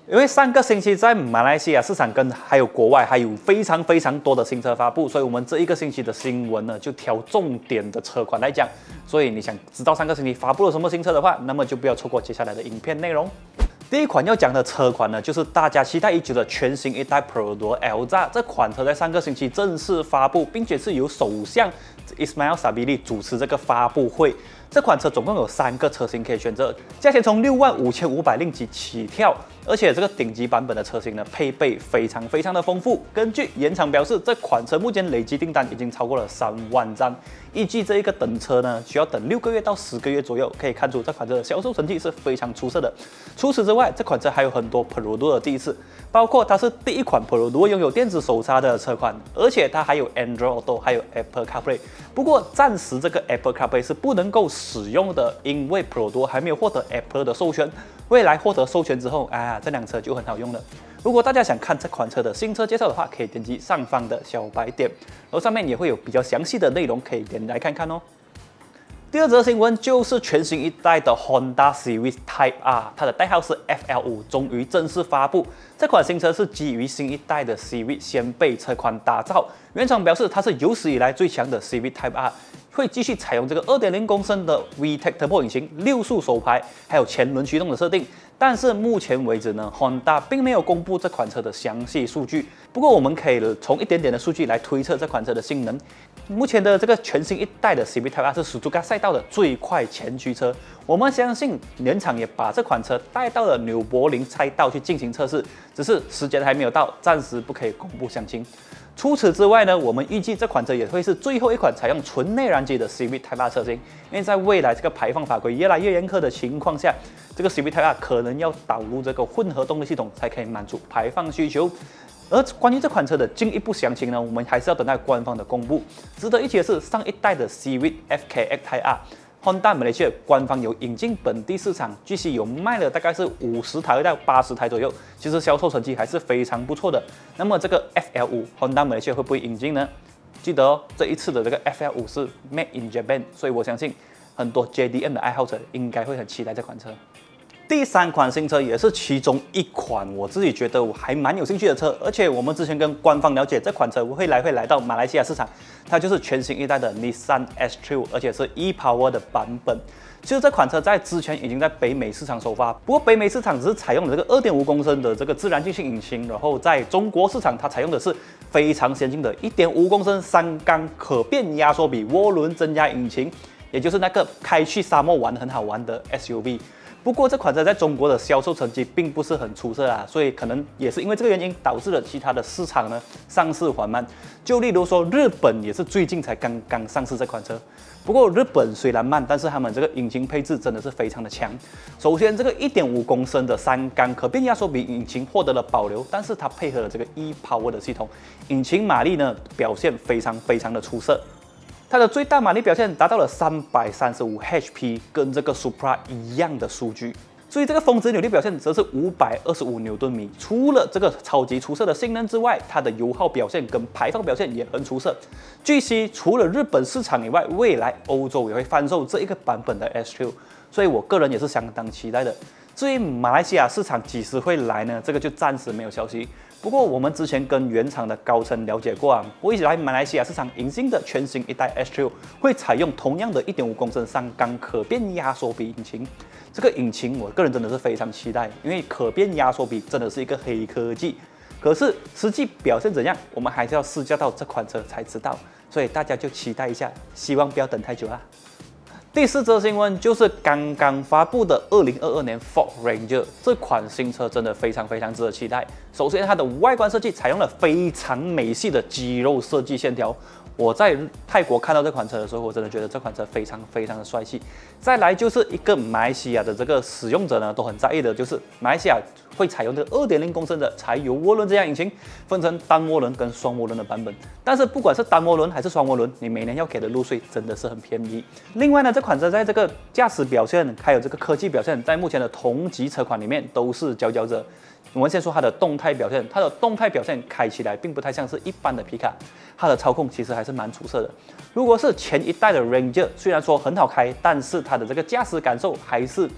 因为上个星期在马来西亚市场跟还有国外还有非常多的新车发布，所以我们这一个星期的新闻呢就挑重点的车款来讲。所以你想知道上个星期发布了什么新车的话，那么就不要错过接下来的影片内容。第一款要讲的车款呢，就是大家期待已久的全新一代 Perodua Elza。这款车在上个星期正式发布，并且是由首相 Ismail Sabri 主持这个发布会。这款车总共有3个车型可以选择，价钱从65500令吉起跳，而且这个顶级版本的车型呢，配备非常的丰富。根据原厂表示，这款车目前累计订单已经超过了3万张，预计这一个等车呢，需要等6个月到10个月左右。可以看出这款车的销售成绩是非常出色的。除此之外，这款车还有很多 Perodua 的第一次，包括它是第一款 Perodua 拥有电子手刹的车款，而且它还有 Android Auto， 还有 Apple CarPlay。不过暂时这个 Apple CarPlay 是不能够使用的，因为 Perodua 还没有获得 Apple 的授权。未来获得授权之后，这辆车就很好用了。如果大家想看这款车的新车介绍的话，可以点击上方的小白点，然后上面也会有比较详细的内容，可以点来看看哦。第二则新闻就是全新一代的 Honda Civic Type R， 它的代号是 FL5， 终于正式发布。这款新车是基于新一代的 Civic 掀背车款打造。原厂表示它是有史以来最强的 Civic Type R， 会继续采用这个 2.0 公升的 VTEC Turbo 引擎、6速手排，还有前轮驱动的设定。但是目前为止呢 ，Honda 并没有公布这款车的详细数据。不过我们可以从一点点的数据来推测这款车的性能。目前的这个全新一代的 Civic Type R 是斯图加赛道的最快前驱车。我们相信原厂也把这款车带到了纽柏林赛道去进行测试，只是时间还没有到，暂时不可以公布详情。除此之外呢，我们预计这款车也会是最后一款采用纯内燃机的 Civic Type R 车型，因为在未来这个排放法规越来越严苛的情况下，这个 Civic Type R 可能要导入这个混合动力系统，才可以满足排放需求。而关于这款车的进一步详情呢，我们还是要等待官方的公布。值得一提的是，上一代的 Civic FKX Type R。Honda 马来西亚官方有引进本地市场，据悉有卖了大概是50台到80台左右，其实销售成绩还是非常不错的。那么这个 FL5 Honda 马来西亚会不会引进呢？记得哦，这一次的这个 FL5 是 Made in Japan， 所以我相信很多 JDM 的爱好者应该会很期待这款车。第3款新车也是其中一款我自己觉得我还蛮有兴趣的车，而且我们之前跟官方了解，这款车会来到马来西亚市场，它就是全新一代的 Nissan S-Trail， 而且是 e-Power 的版本。其实这款车在之前已经在北美市场首发，不过北美市场只是采用了这个 2.5 公升的这个自然进气引擎，然后在中国市场它采用的是非常先进的 1.5 公升3缸可变压缩比涡轮增压引擎，也就是那个开去沙漠玩很好玩的 SUV。不过这款车在中国的销售成绩并不是很出色啊，所以可能也是因为这个原因导致了其他的市场呢上市缓慢。就例如说日本也是最近才刚刚上市这款车。不过日本虽然慢，但是他们这个引擎配置真的是非常的强。首先这个 1.5 公升的3缸可变压缩比引擎获得了保留，但是它配合了这个 e-Power 的系统，引擎马力呢表现非常的出色。它的最大马力表现达到了335 HP， 跟这个 Supra 一样的数据。至于这个峰值扭力表现则是525牛顿米。除了这个超级出色的性能之外，它的油耗表现跟排放表现也很出色。据悉，除了日本市场以外，未来欧洲也会贩售这一个版本的 S-Trail， 所以我个人也是相当期待的。至于马来西亚市场几时会来呢？这个就暂时没有消息。不过我们之前跟原厂的高层了解过啊，未来马来西亚市场引进的全新一代 S-Trail 会采用同样的 1.5 公升3缸可变压缩比引擎。这个引擎我个人真的是非常期待，因为可变压缩比真的是一个黑科技。可是实际表现怎样，我们还是要试驾到这款车才知道，所以大家就期待一下，希望不要等太久啦。第4则新闻就是刚刚发布的2022年 Ford Ranger 这款新车，真的非常值得期待。首先，它的外观设计采用了非常美系的肌肉设计线条。我在泰国看到这款车的时候，我真的觉得这款车非常的帅气。再来就是一个马来西亚的这个使用者呢都很在意的，就是马来西亚会采用这个 2.0 公升的柴油涡轮增压引擎，分成单涡轮跟双涡轮的版本。但是不管是单涡轮还是双涡轮，你每年要给的路税真的是很便宜。另外呢，这款车在这个驾驶表现还有这个科技表现，在目前的同级车款里面都是佼佼者。我们先说它的动态表现，它的动态表现开起来并不太像是一般的皮卡，它的操控其实还是蛮出色的。如果是前一代的 Ranger， 虽然说很好开，但是它的这个驾驶感受还是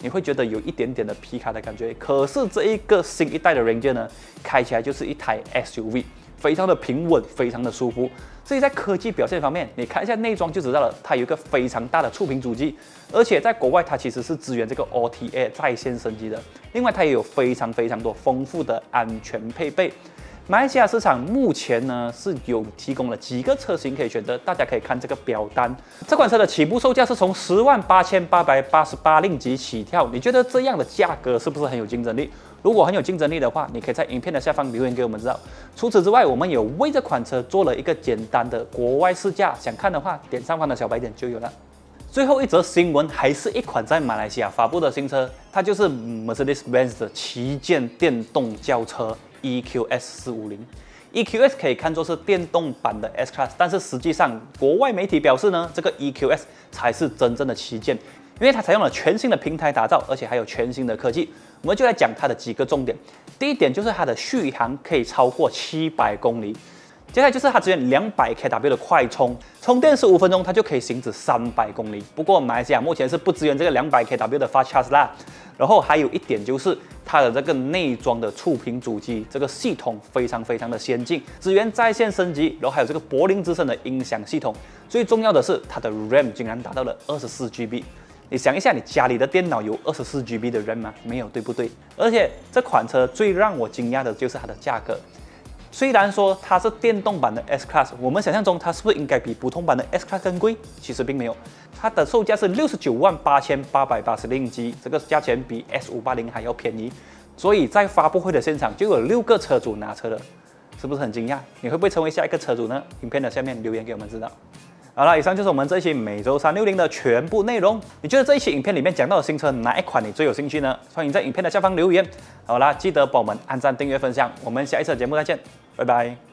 你会觉得有一点点的皮卡的感觉。可是这一个新一代的 Ranger 呢，开起来就是一台 SUV， 非常的平稳，非常的舒服。至于在科技表现方面，你看一下内装就知道了，它有一个非常大的触屏主机，而且在国外它其实是支援这个 OTA 在线升级的。另外，它也有非常多丰富的安全配备。马来西亚市场目前呢是有提供了几个车型可以选择，大家可以看这个表单。这款车的起步售价是从108888令吉起跳，你觉得这样的价格是不是很有竞争力？如果很有竞争力的话，你可以在影片的下方留言给我们知道。除此之外，我们有为这款车做了一个简单的国外试驾，想看的话点上方的小白点就有了。最后一则新闻还是一款在马来西亚发布的新车，它就是 Mercedes-Benz 的旗舰电动轿车 EQS 450。EQS 可以看作是电动版的 S-Class， 但是实际上国外媒体表示呢，这个 EQS 才是真正的旗舰，因为它采用了全新的平台打造，而且还有全新的科技。我们就来讲它的几个重点。第一点就是它的续航可以超过700公里。接下来就是它支援200 kW 的快充，充电15分钟它就可以行驶300公里。不过马来西亚目前是不支援这个200 kW 的 Fast Charge 啦。然后还有一点就是它的这个内装的触屏主机，这个系统非常的先进，支援在线升级，然后还有这个柏林之声的音响系统。最重要的是它的 RAM 竟然达到了24GB。你想一下，你家里的电脑有24GB 的 RAM 吗？没有，对不对？而且这款车最让我惊讶的就是它的价格。虽然说它是电动版的 S-Class， 我们想象中它是不是应该比普通版的 S-Class 更贵？其实并没有，它的售价是698880令吉，这个价钱比 S580 还要便宜。所以在发布会的现场就有6个车主拿车了，是不是很惊讶？你会不会成为下一个车主呢？影片的下面留言给我们知道。好了，以上就是我们这一期每周360的全部内容。你觉得这一期影片里面讲到的新车哪一款你最有兴趣呢？欢迎在影片的下方留言。好啦，记得帮我们按赞、订阅、分享。我们下一次节目再见，拜拜。